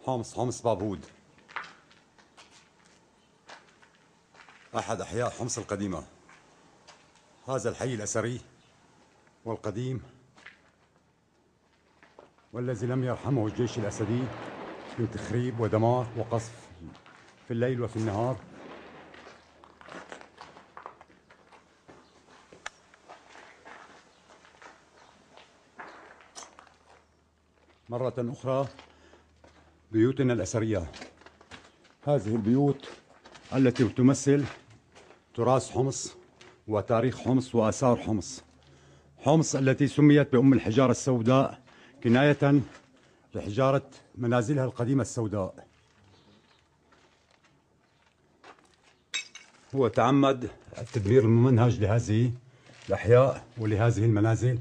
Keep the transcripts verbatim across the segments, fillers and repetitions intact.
حمص حمص بابود، أحد أحياء حمص القديمة. هذا الحي الأثري والقديم، والذي لم يرحمه الجيش الأسدي من تخريب ودمار وقصف في الليل وفي النهار. مرة أخرى بيوتنا الأثرية، هذه البيوت التي تمثل تراث حمص وتاريخ حمص وآثار حمص. حمص التي سميت بأم الحجارة السوداء كناية لحجارة منازلها القديمة السوداء. هو تعمد التدمير الممنهج لهذه الأحياء ولهذه المنازل.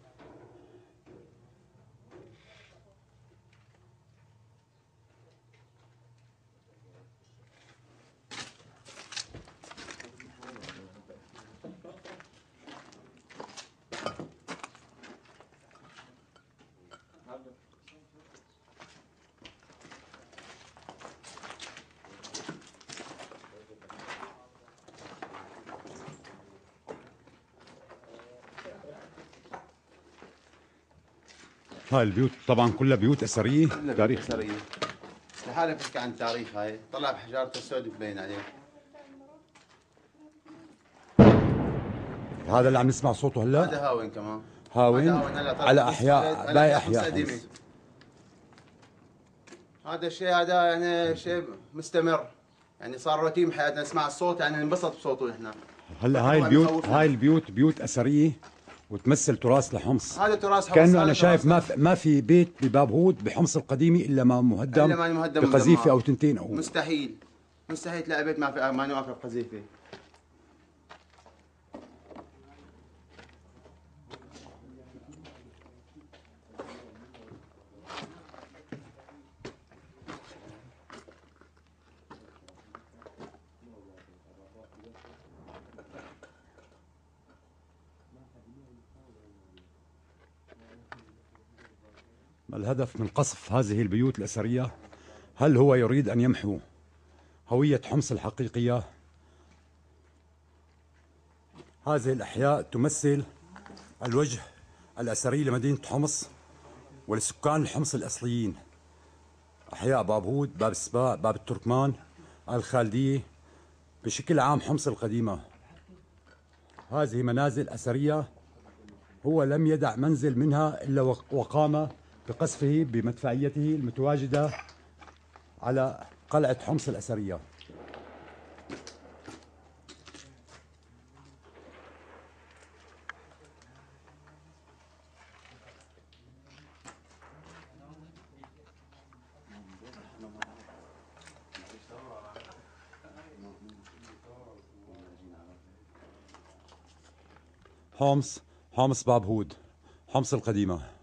هاي البيوت طبعا كلها بيوت أثرية، كلها تاريخ أثرية. استحالة تحكي عن تاريخ. هاي طلع بحجارة السود ببين عليه. هذا اللي عم نسمع صوته هلا هذا هاون كمان. هاون هلا على أحياء باقي أحياء حمص. هذا الشيء هذا يعني شيء مستمر، يعني صار روتين بحياتنا، نسمع الصوت يعني ننبسط بصوته نحن. هلا هاي البيوت هاي البيوت بيوت أثرية وتمثل تراث لحمص. هذا تراث حمص. كأنه أنا شايف ما في ما في بيت بباب هود بحمص القديمة إلا ما مهدم, إلا ما مهدم بقذيفة أو تنتين أو مستحيل مستحيل تلاقي بيت ما في ما نوقف بقذيفة. ما الهدف من قصف هذه البيوت الأثرية؟ هل هو يريد أن يمحو هوية حمص الحقيقية؟ هذه الأحياء تمثل الوجه الأثري لمدينة حمص ولسكان الحمص الأصليين. أحياء باب هود، باب السباع، باب التركمان، الخالدية، بشكل عام حمص القديمة. هذه منازل أثرية، هو لم يدع منزل منها إلا وقام بقصفه بمدفعيته المتواجدة على قلعة حمص الأثرية. حمص حمص باب هود، حمص القديمة.